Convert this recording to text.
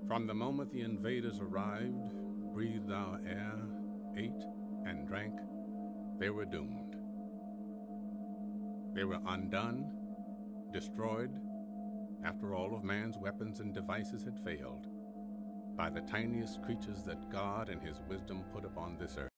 From the moment the invaders arrived, breathed our air, ate and drank, they were doomed. They were undone, destroyed, after all of man's weapons and devices had failed, by the tiniest creatures that God in his wisdom put upon this earth.